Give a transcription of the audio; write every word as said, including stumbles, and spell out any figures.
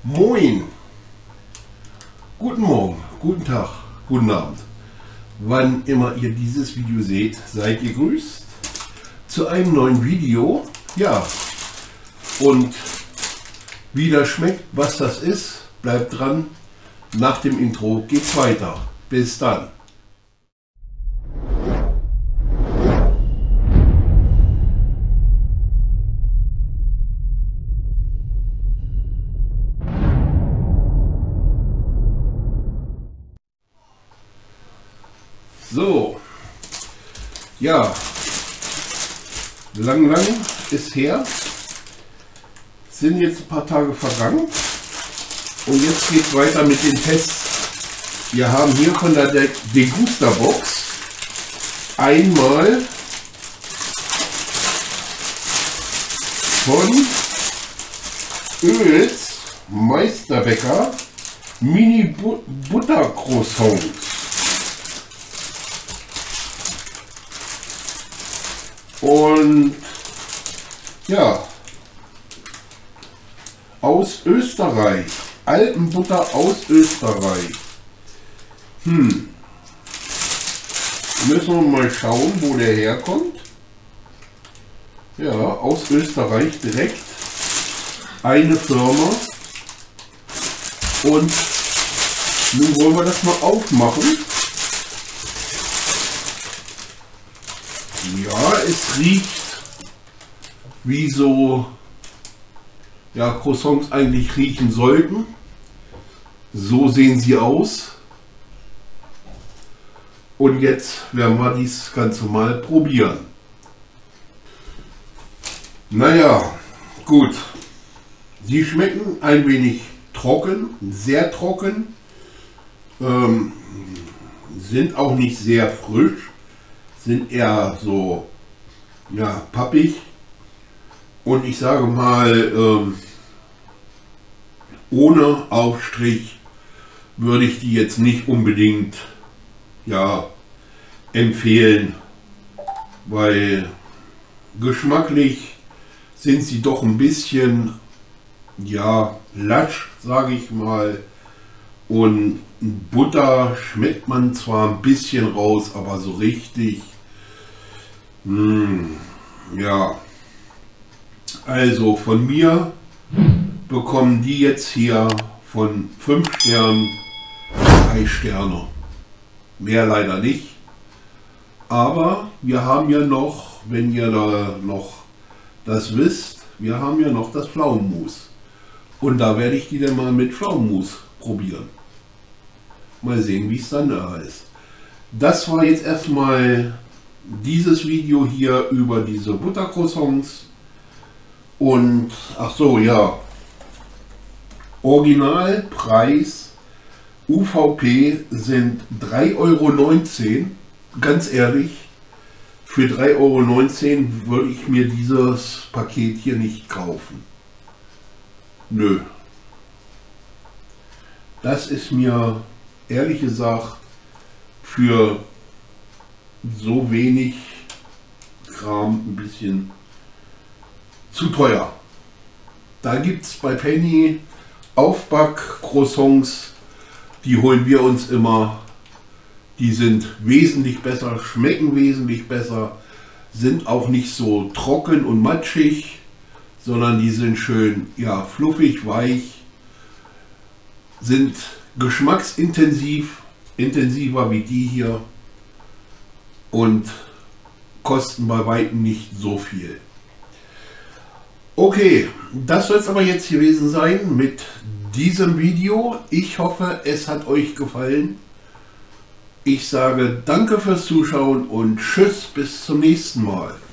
Moin, guten Morgen, guten Tag, guten Abend. Wann immer ihr dieses Video seht, seid ihr grüßt zu einem neuen Video. Ja, und wie das schmeckt, was das ist, bleibt dran. Nach dem Intro geht's weiter. Bis dann. So, ja, lang, lang ist her, sind jetzt ein paar Tage vergangen und jetzt geht es weiter mit den Tests. Wir haben hier von der Degusta Box einmal von Oels Meisterbäcker Mini Butter Croissants. Und ja, aus Österreich, Alpenbutter aus Österreich. Hm, müssen wir mal schauen, wo der herkommt. Ja, aus Österreich direkt eine Firma. Und nun wollen wir das mal aufmachen. Ja, es riecht wie so ja, Croissants eigentlich riechen sollten. So sehen sie aus. Und jetzt werden wir dies Ganze mal probieren. Naja, gut. Sie schmecken ein wenig trocken, sehr trocken. Ähm, sind auch nicht sehr frisch. Sind eher so ja, pappig und ich sage mal, ähm, ohne Aufstrich würde ich die jetzt nicht unbedingt ja, empfehlen, weil geschmacklich sind sie doch ein bisschen ja, lasch, sage ich mal, und Butter schmeckt man zwar ein bisschen raus, aber so richtig Mmh, ja, also von mir bekommen die jetzt hier von fünf Sternen drei Sterne. Mehr leider nicht. Aber wir haben ja noch, wenn ihr da noch das wisst, wir haben ja noch das Pflaumenmus. Und da werde ich die dann mal mit Pflaumenmus probieren. Mal sehen, wie es dann da ist. Das war jetzt erstmal dieses Video hier über diese Buttercroissants. Und ach so, ja, Originalpreis U V P sind drei Euro neunzehn. Ganz ehrlich, für drei Euro neunzehn würde ich mir dieses Paket hier nicht kaufen. Nö. Das ist mir ehrlich gesagt für so wenig Kram ein bisschen zu teuer. Da gibt es bei Penny Aufback-Croissants, die holen wir uns immer. Die sind wesentlich besser, schmecken wesentlich besser, sind auch nicht so trocken und matschig, sondern die sind schön ja, fluffig, weich, sind geschmacksintensiv, intensiver wie die hier. Und kosten bei weitem nicht so viel. Okay, das soll es aber jetzt gewesen sein mit diesem Video. Ich hoffe, es hat euch gefallen. Ich sage danke fürs Zuschauen und tschüss, bis zum nächsten Mal.